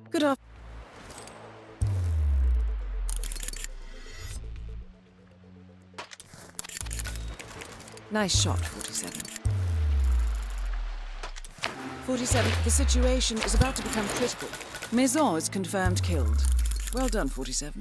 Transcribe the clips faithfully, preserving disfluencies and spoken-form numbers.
Good afternoon. Nice shot, forty-seven. forty-seven, the situation is about to become critical. Maison is confirmed killed. Well done, forty-seven.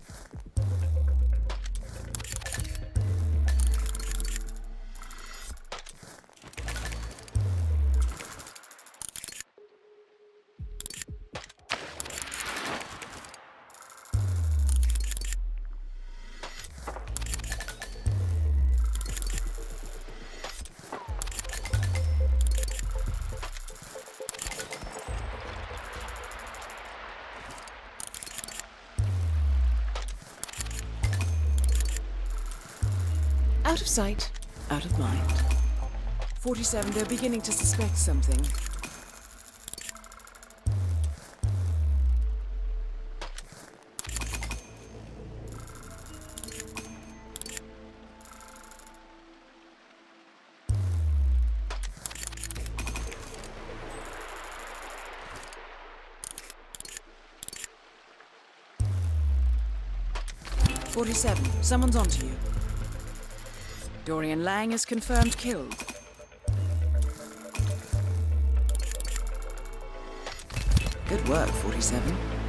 Out of sight, out of mind. forty-seven, they're beginning to suspect something. forty-seven, someone's onto you. Dorian Lang is confirmed killed. Good work, forty-seven.